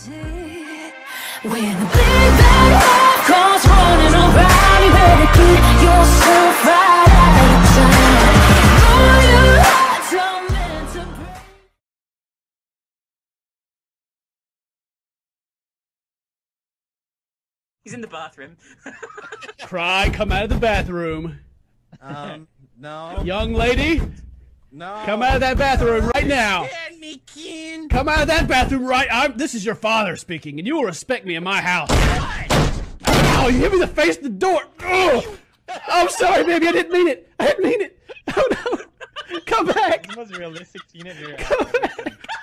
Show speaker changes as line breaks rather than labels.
When the big bad wolf comes running around, you better keep yourself right out of time. Know your hearts are meant to break.
He's in the bathroom.
Cry, come out of the bathroom.
No.
Young lady,
No.
come out of that bathroom right now.
Stand me, Ken.
Come out of that bathroom right. This is your father speaking, and you will respect me in my house. Oh, you hit me in the face of the door. Oh, I'm sorry, baby. I didn't mean it. I didn't mean it. Oh no. Come back.
The most realistic teenager.
Come back.